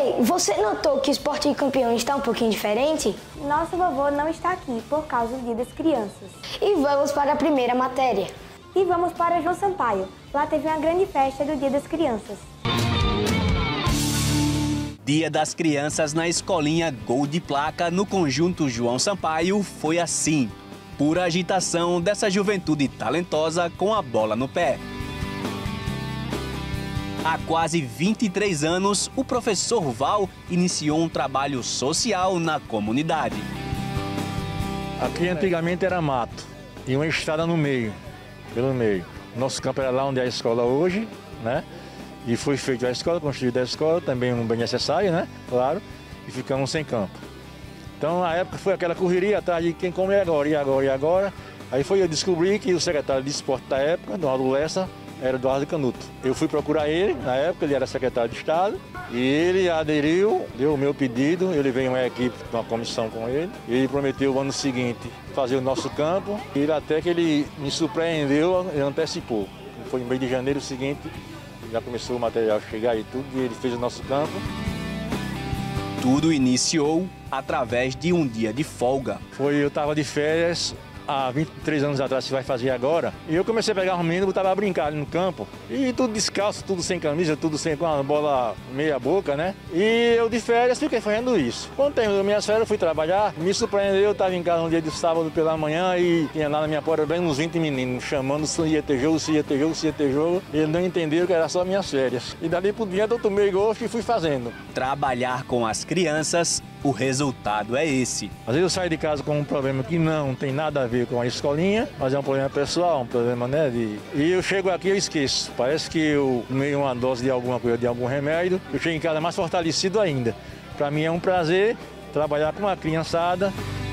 Ei, você notou que o Esporte Campeão está um pouquinho diferente? Nosso vovô não está aqui por causa do Dia das Crianças. E vamos para a primeira matéria. E vamos para João Sampaio. Lá teve uma grande festa do Dia das Crianças. Dia das Crianças na escolinha Gol de Placa, no conjunto João Sampaio, foi assim. Pura agitação dessa juventude talentosa com a bola no pé. Há quase 23 anos, o professor Val iniciou um trabalho social na comunidade. Aqui antigamente era mato e uma estrada no meio, pelo meio. Nosso campo era lá onde é a escola hoje, né? E foi feita a escola, construída a escola, também um bem necessário, né? Claro, e ficamos sem campo. Então, na época foi aquela correria atrás de quem come agora, e agora, e agora. Aí foi eu descobri que o secretário de esporte da época, Eduardo Lessa, era Eduardo Canuto. Eu fui procurar ele, na época ele era secretário de Estado, e ele aderiu, deu o meu pedido, eu levei uma equipe, uma comissão com ele, e ele prometeu o ano seguinte fazer o nosso campo, e até que ele me surpreendeu, ele antecipou. Foi no mês de janeiro seguinte, já começou o material a chegar e tudo, e ele fez o nosso campo. Tudo iniciou através de um dia de folga. Eu estava de férias há 23 anos atrás, se vai fazer agora, e eu comecei a pegar os meninos e botava a brincar ali no campo, e tudo descalço, tudo sem camisa, tudo sem com a bola meia boca, né? E eu de férias fiquei fazendo isso. Quando terminou minhas férias, eu fui trabalhar, me surpreendeu, eu estava em casa um dia de sábado pela manhã e tinha lá na minha porta bem uns 20 meninos chamando se ia ter jogo, se ia ter jogo, se ia ter jogo, e eles não entenderam que era só minhas férias. E dali por diante eu tomei gosto e fui fazendo. Trabalhar com as crianças, o resultado é esse. Às vezes eu saio de casa com um problema que não tem nada a ver com a escolinha, mas é um problema pessoal, um problema, né, E eu chego aqui e eu esqueço. Parece que eu tomei uma dose de alguma coisa, de algum remédio, eu chego em casa mais fortalecido ainda. Para mim é um prazer trabalhar com a criançada.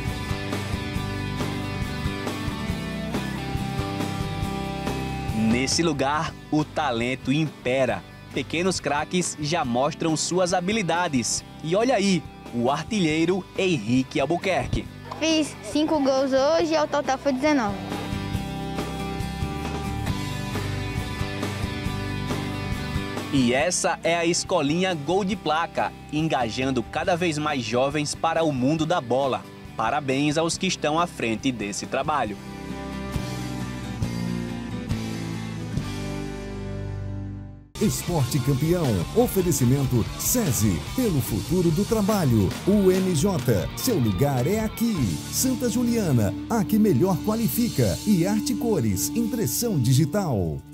Nesse lugar, o talento impera. Pequenos craques já mostram suas habilidades. E olha aí, o artilheiro Henrique Albuquerque. Fiz 5 gols hoje e ao total foi 19. E essa é a escolinha Gol de Placa, engajando cada vez mais jovens para o mundo da bola. Parabéns aos que estão à frente desse trabalho. Esporte Campeão. Oferecimento SESI. Pelo futuro do trabalho. UMJ. Seu lugar é aqui. Santa Juliana. A que melhor qualifica. E Arte Cores. Impressão digital.